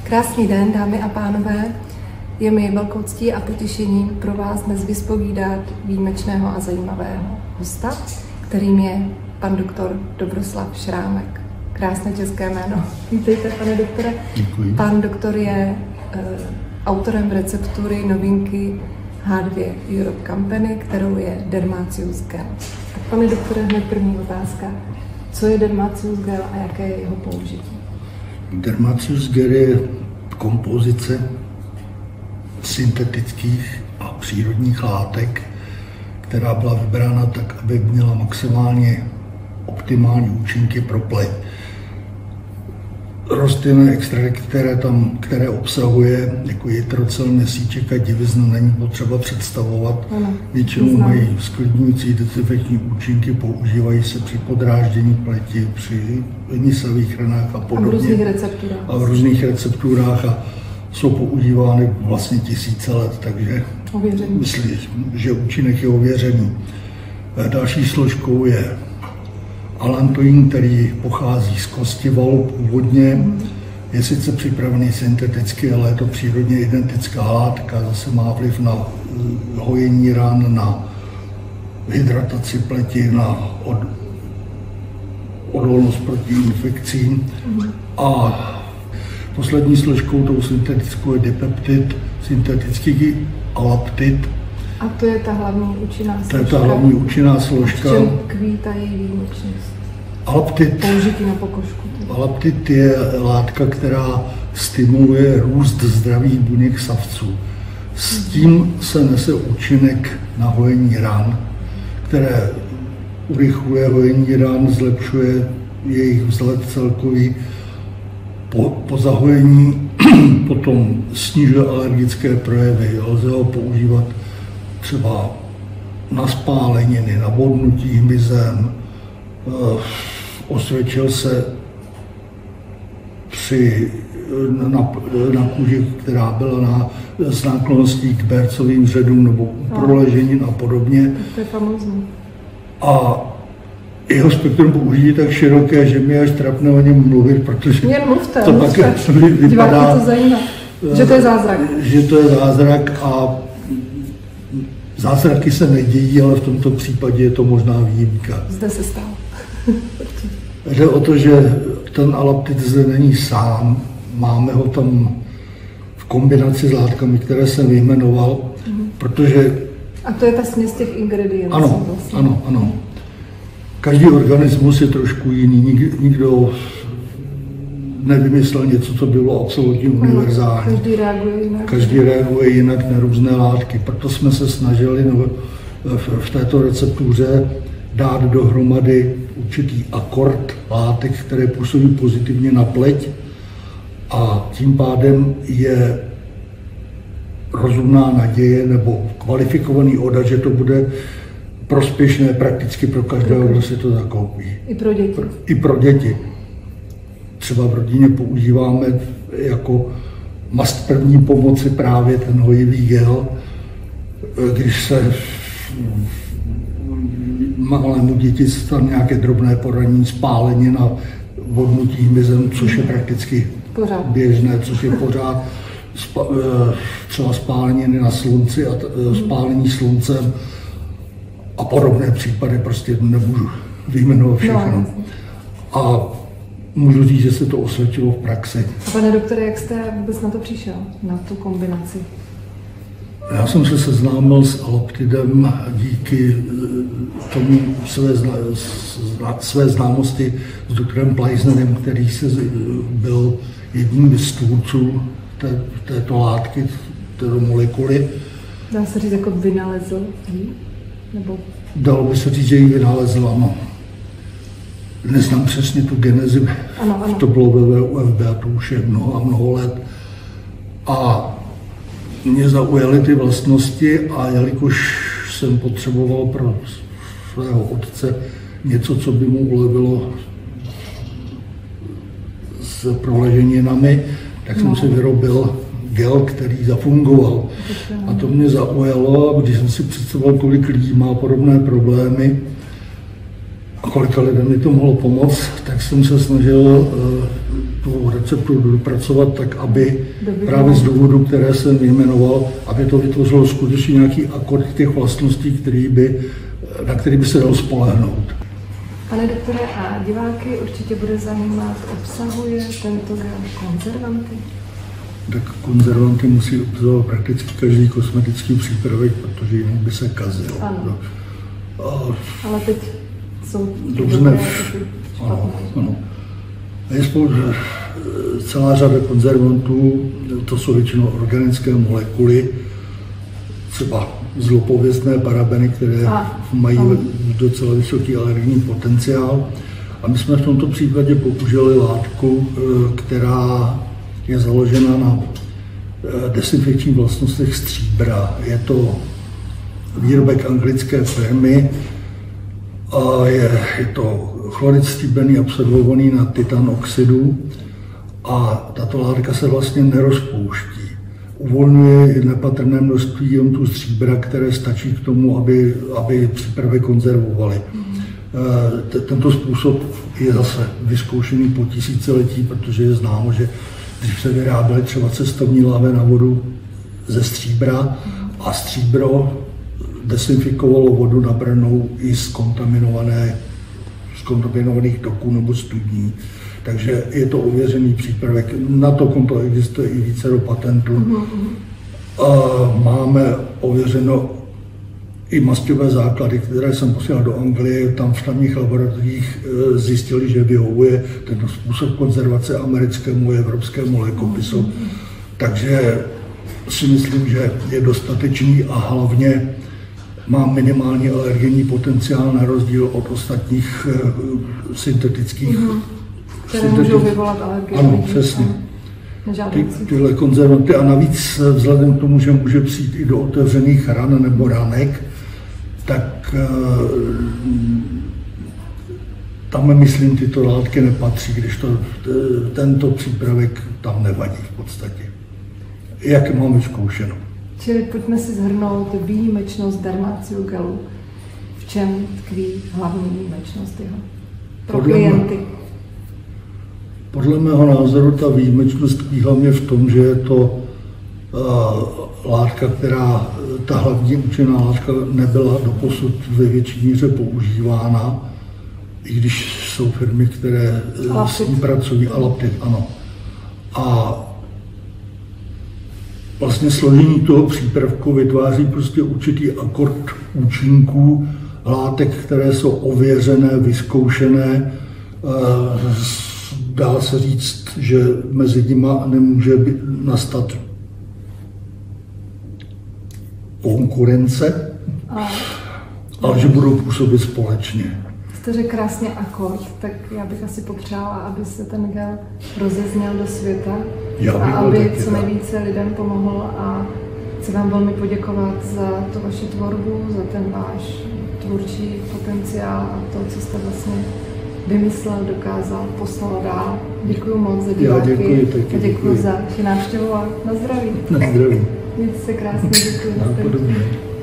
Krásný den, dámy a pánové. Je mi velkou ctí a potěšením pro vás dnes vyspovídat výjimečného a zajímavého hosta, kterým je pan doktor Dobroslav Šrámek. Krásné české jméno. Vítejte, pane doktore. Děkuji. Pan doktor je autorem receptury novinky H2 Europe Company, kterou je Dermatius Gel. Tak, pane doktore, hned první otázka. Co je Dermatius Gel a jaké je jeho použití? Dermatius Gel je kompozice syntetických a přírodních látek, která byla vybrána tak, aby měla maximálně optimální účinky pro pleť. Rostlinné extrakty, které obsahuje, jako jitrocel, měsíček a divizna, není potřeba představovat. Většinou mají sklidňující dezinfekční účinky, používají se při podráždění pleti, při hnisavých ranách a podobně. A v různých recepturách. A v různých recepturách a jsou používány vlastně tisíce let, takže myslím, že účinek je ověřený. Další složkou je alantoin, který pochází z kosti valu původně. Je sice připravený synteticky, ale je to přírodně identická látka. Zase má vliv na hojení ran, na hydrataci pleti, na odolnost proti infekcím. A poslední složkou tou syntetickou je dipeptid, syntetický alaptid. A to je ta hlavní účinná složka? To je ta hlavní účinná složka. V čem tkví ta její výjimečnost? Použití na pokožku. Alaptid je látka, která stimuluje růst zdravých buněk savců. S tím se nese účinek na hojení ran, které urychluje hojení ran, zlepšuje jejich vzhled celkový. Po zahojení potom snižuje alergické projevy. Lze ho používat třeba na spáleniny, na bodnutí hmyzem. Osvědčil se na kůži, která byla s náklonností k bercovým řadům nebo proleženin a podobně. To je famózní. A jeho spektrum použití je tak široké, že mi až trapné o něm mluvit, protože jen mluvte, to pak vypadá, to zajímá, že to je zázrak. Že to je zázrak a zázraky se nedějí, ale v tomto případě je to možná výjimka. Zde se stalo. Jde o to, že ten alaptid zde není sám, máme ho tam v kombinaci s látkami, které jsem vyjmenoval, protože... A to je ta směs těch ingredientů. Ano, vlastně. Ano. Každý organismus je trošku jiný, nikdo nevymyslel něco, co by bylo absolutně univerzální. Každý reaguje jinak na různé látky, proto jsme se snažili v této receptuře dát dohromady určitý akord látek, které působí pozitivně na pleť a tím pádem je rozumná naděje nebo kvalifikovaný odhad, že to bude prospěšné prakticky pro každého, kdo si to zakoupí. I pro děti. I pro děti. Třeba v rodině používáme jako mast první pomoci právě ten hojivý gel, když se malému děti stane nějaké drobné poranění, spálení na bodnutí hmyzem, což je prakticky běžné, což je pořád třeba spálení na slunci a spálení sluncem a podobné případy, prostě nemůžu vyjmenovat všechno. A můžu říct, že se to osvědčilo v praxi. A pane doktore, jak jste vůbec na to přišel, na tu kombinaci? Já jsem se seznámil s alaptidem díky tomu své známosti s doktorem Pleisnerem, který byl jedním z tvůrců této látky, této molekuly. Dá se říct, jako vynalezl ji? Nebo... Dalo by se říct, že ji vynalezl, ano. Neznám přesně tu genezi, ano. To bylo ve VUFB a to už je mnoho a mnoho let. A mě zaujaly ty vlastnosti a jelikož jsem potřeboval pro svého otce něco, co by mu ulevilo s proleženinami, tak jsem si vyrobil gel, který zafungoval. A to mě zaujalo, když jsem si představoval, kolik lidí má podobné problémy a kolika lidem mi to mohlo pomoct, tak jsem se snažil tu recepturu dopracovat tak, aby právě z důvodu, které jsem vyjmenoval, aby to vytvořilo skutečně nějaký akord těch vlastností, na který by se dal spolehnout. Pane doktore, a diváky určitě bude zajímat, obsahuje tento gel konzervanty? Tak konzervanty musí obsahovat prakticky každý kosmetický přípravek, protože jinak by se kazil. Ano. Ale teď jsou dobře, ano. Je celá řada konzervantů, to jsou většinou organické molekuly, třeba zlopověstné parabeny, které mají docela vysoký alergní potenciál. A my jsme v tomto případě použili látku, která je založena na dezinfekčních vlastnostech stříbra. Je to výrobek anglické firmy a je to chlorid stříbrný absorbovaný na titan oxidu a tato látka se vlastně nerozpouští. Uvolňuje nepatrné množství ionů stříbra, které stačí k tomu, aby přípravy konzervovaly. Tento způsob je zase vyzkoušený po tisíciletí, protože je známo, že když se vyráběly třeba cestovní lahve na vodu ze stříbra a stříbro dezinfikovalo vodu nabranou i z kontaminovaných toků nebo studní. Takže je to ověřený přípravek. Na to konto existuje i vícero patentů. Máme ověřeno i masťové základy, které jsem posílal do Anglie. Tam v tamních laboratořích zjistili, že vyhovuje tento způsob konzervace americkému a evropskému lékopisu. Takže si myslím, že je dostatečný a hlavně má minimální alergenní potenciál na rozdíl od ostatních syntetických. Které můžou vyvolat alergie. Ano, přesně. Tyhle konzervanty a navíc vzhledem k tomu, že může přijít i do otevřených ran nebo ranek, tak tam, myslím, tyto látky nepatří, když tento přípravek tam nevadí v podstatě. Jak mám vyzkoušeno. Čili pojďme si shrnout výjimečnost Dermatio gelu. V čem tkví hlavní výjimečnost jeho pro klienty? Podle mého názoru ta výjimečnost tkví hlavně v tom, že je to látka, ta hlavní účinná látka nebyla doposud ve větší míře používána, i když jsou firmy, které s ní pracují, Alaptit, ano. A vlastně složení toho přípravku vytváří prostě určitý akord účinků látek, které jsou ověřené, vyzkoušené. Dá se říct, že mezi nimi nemůže nastat konkurence, ale že budou působit společně. Jste řekl krásně akord, tak já bych asi popřála, aby se ten gel rozezněl do světa a aby co nejvíce lidem pomohl a chci vám velmi poděkovat za tu vaši tvorbu, za ten váš tvůrčí potenciál a to, co jste vlastně vymyslel, dokázal, poslal dál. Děkuji moc za diváky a děkuji za návštěvu a na zdraví. Na zdraví. Mějte se krásně, děkuji. Podobně.